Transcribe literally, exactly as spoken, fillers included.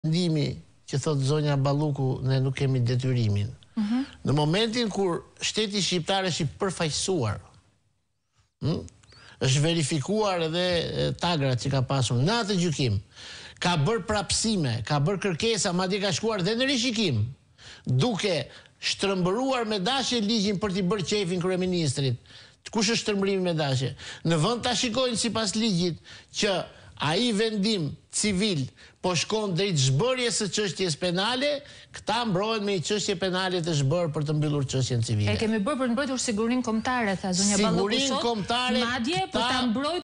Ndimi që thotë zonja Balluku, ne nuk kemi detyrimin. Mm-hmm. Në momentin kur shteti shqiptar është i përfaqësuar, hm? është verifikuar edhe tagrat që ka pasur në atë gjykim, ka bërë prapsime, ka bërë kërkesa, madje ka shkuar dhe në rishikim, duke shtrëmbëruar me dashje ligjin për t'i bërë qefin kryeministrit. Kush është shtrëmbërimi me dashje? Në vend ta shikojnë sipas ligjit që ai vendim civil po shkon drejt zhbërjes së çështjes penale, këta mbrohen me një çështje penale të zhbërë për të mbyllur çështjen civile. E kemi bërë për të mbrojtur sigurinë kombëtare, tha zonja Balluku. Sigurinë kombëtare, madje për ta mbrojtur